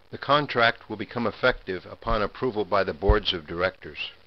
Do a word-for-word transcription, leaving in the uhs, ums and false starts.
The contract will become effective upon approval by the boards of directors.